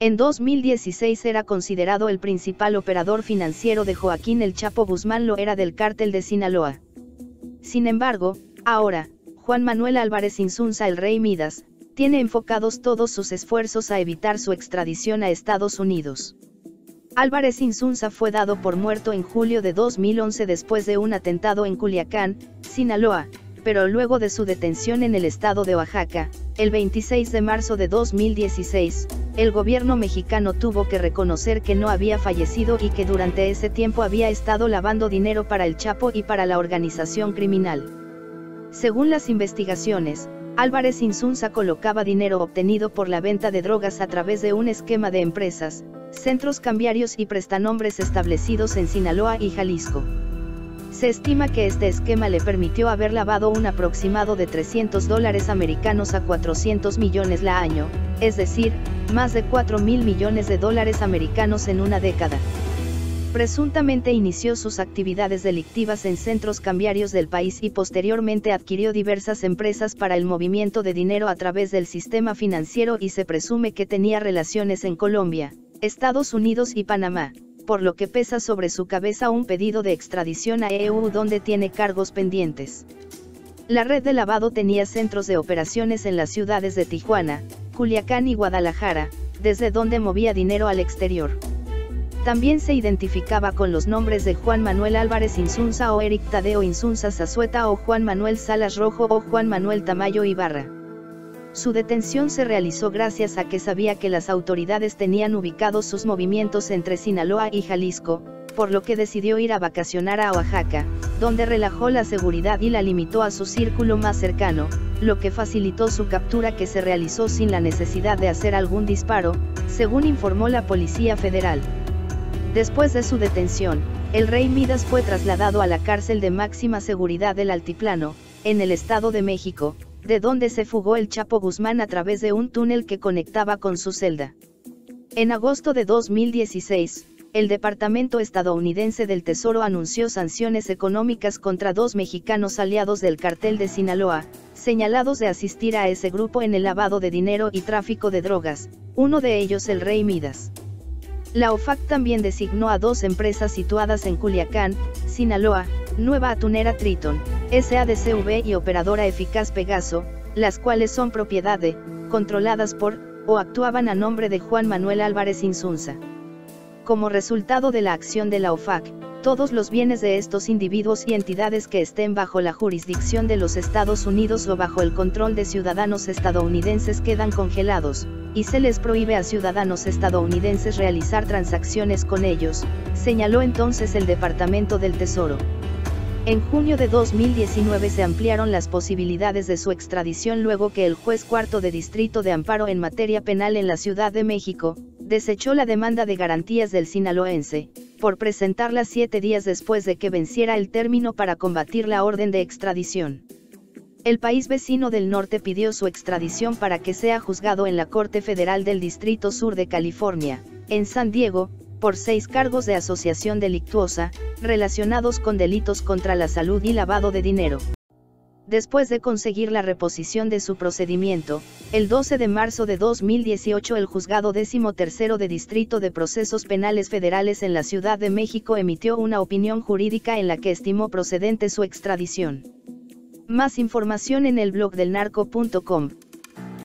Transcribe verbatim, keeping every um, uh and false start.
En dos mil dieciséis era considerado el principal operador financiero de Joaquín El Chapo Guzmán, lo era del cártel de Sinaloa. Sin embargo, ahora, Juan Manuel Álvarez Insunza, el Rey Midas, tiene enfocados todos sus esfuerzos a evitar su extradición a Estados Unidos. Álvarez Insunza fue dado por muerto en julio de dos mil once después de un atentado en Culiacán, Sinaloa, pero luego de su detención en el estado de Oaxaca, el veintiséis de marzo de dos mil dieciséis, el gobierno mexicano tuvo que reconocer que no había fallecido y que durante ese tiempo había estado lavando dinero para el Chapo y para la organización criminal. Según las investigaciones, Álvarez Insunza colocaba dinero obtenido por la venta de drogas a través de un esquema de empresas, centros cambiarios y prestanombres establecidos en Sinaloa y Jalisco. Se estima que este esquema le permitió haber lavado un aproximado de trescientos dólares americanos a cuatrocientos millones la año, es decir, más de cuatro mil millones de dólares americanos en una década. Presuntamente inició sus actividades delictivas en centros cambiarios del país y posteriormente adquirió diversas empresas para el movimiento de dinero a través del sistema financiero y se presume que tenía relaciones en Colombia, Estados Unidos y Panamá, por lo que pesa sobre su cabeza un pedido de extradición a E U donde tiene cargos pendientes. La red de lavado tenía centros de operaciones en las ciudades de Tijuana, Culiacán y Guadalajara, desde donde movía dinero al exterior. También se identificaba con los nombres de Juan Manuel Álvarez Insunza o Eric Tadeo Insunza Zazueta o Juan Manuel Salas Rojo o Juan Manuel Tamayo Ibarra. Su detención se realizó gracias a que sabía que las autoridades tenían ubicados sus movimientos entre Sinaloa y Jalisco, por lo que decidió ir a vacacionar a Oaxaca, donde relajó la seguridad y la limitó a su círculo más cercano, lo que facilitó su captura, que se realizó sin la necesidad de hacer algún disparo, según informó la Policía Federal. Después de su detención, el Rey Midas fue trasladado a la cárcel de máxima seguridad del Altiplano, en el Estado de México, de donde se fugó el Chapo Guzmán a través de un túnel que conectaba con su celda. En agosto de dos mil dieciséis, el Departamento estadounidense del Tesoro anunció sanciones económicas contra dos mexicanos aliados del cartel de Sinaloa, señalados de asistir a ese grupo en el lavado de dinero y tráfico de drogas, uno de ellos el Rey Midas. La O F A C también designó a dos empresas situadas en Culiacán, Sinaloa, Nueva Atunera Triton, S A D C V y Operadora Eficaz Pegaso, las cuales son propiedad de, controladas por, o actuaban a nombre de Juan Manuel Álvarez Insunza. Como resultado de la acción de la O F A C, todos los bienes de estos individuos y entidades que estén bajo la jurisdicción de los Estados Unidos o bajo el control de ciudadanos estadounidenses quedan congelados, y se les prohíbe a ciudadanos estadounidenses realizar transacciones con ellos, señaló entonces el Departamento del Tesoro. En junio de dos mil diecinueve se ampliaron las posibilidades de su extradición luego que el juez cuarto de Distrito de Amparo en materia penal en la Ciudad de México, desechó la demanda de garantías del sinaloense, por presentarla siete días después de que venciera el término para combatir la orden de extradición. El país vecino del norte pidió su extradición para que sea juzgado en la Corte Federal del Distrito Sur de California, en San Diego, por seis cargos de asociación delictuosa, relacionados con delitos contra la salud y lavado de dinero. Después de conseguir la reposición de su procedimiento, el doce de marzo de dos mil dieciocho el Juzgado décimo tercero de Distrito de Procesos Penales Federales en la Ciudad de México emitió una opinión jurídica en la que estimó procedente su extradición. Más información en el blog del narco punto com.